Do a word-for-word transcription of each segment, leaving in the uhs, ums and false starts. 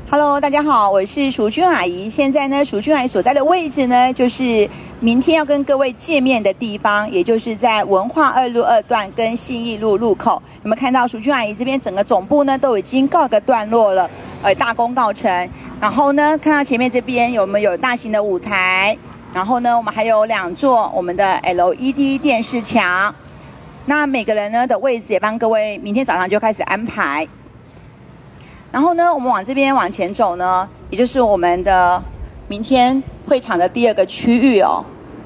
Hello， 大家好，我是淑君阿姨。现在呢，淑君阿姨所在的位置呢，就是明天要跟各位见面的地方，也就是在文化二路二段跟信义路路口。有没有看到淑君阿姨这边整个总部呢都已经告个段落了，呃，大功告成。然后呢，看到前面这边有没有大型的舞台？然后呢，我们还有两座我们的 L E D 电视墙。那每个人呢的位置也帮各位明天早上就开始安排。然后呢，我们往这边往前走呢，也就是我们的明天会场的第二个区域哦。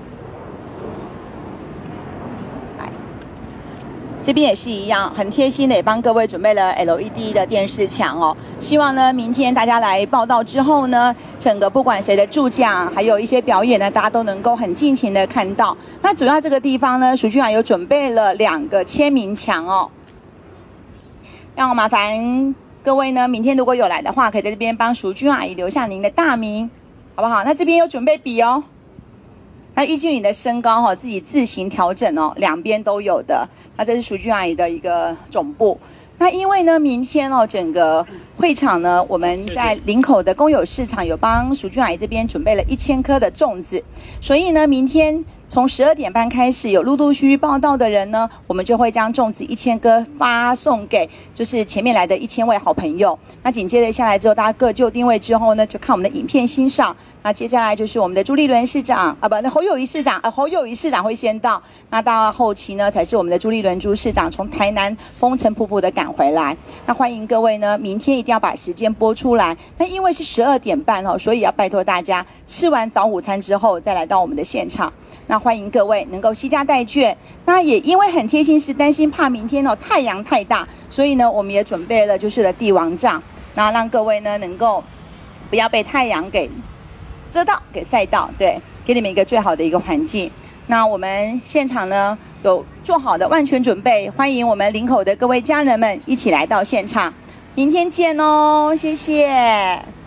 来，这边也是一样，很贴心的也帮各位准备了 L E D 的电视墙哦。希望呢，明天大家来报到之后呢，整个不管谁的助讲，还有一些表演呢，大家都能够很尽情的看到。那主要这个地方呢，淑君阿姨有准备了两个签名墙哦，让我麻烦各位呢，明天如果有来的话，可以在这边帮淑君阿姨留下您的大名，好不好？那这边有准备笔哦，那依据你的身高哈、哦，自己自行调整哦，两边都有的。那这是淑君阿姨的一个总部。那因为呢，明天哦，整个会场呢，我们在林口的公有市场有帮淑君阿姨这边准备了一千颗的粽子，所以呢，明天从十二点半开始，有陆陆续续报到的人呢，我们就会将粽子一千颗发送给就是前面来的一千位好朋友。那紧接着下来之后，大家各就定位之后呢，就看我们的影片欣赏。那接下来就是我们的朱立伦市长啊，不，那侯友宜市长啊，侯友宜市长会先到。那到后期呢，才是我们的朱立伦朱市长从台南风尘仆仆的赶回来。那欢迎各位呢，明天一定要把时间播出来。那因为是十二点半哦，所以要拜托大家吃完早午餐之后再来到我们的现场。那欢迎各位能够携家带眷。那也因为很贴心，是担心怕明天哦太阳太大，所以呢我们也准备了就是了帝王帐，那让各位呢能够不要被太阳给遮到、给晒到，对，给你们一个最好的一个环境。那我们现场呢有做好的万全准备，欢迎我们林口的各位家人们一起来到现场。明天见哦，谢谢。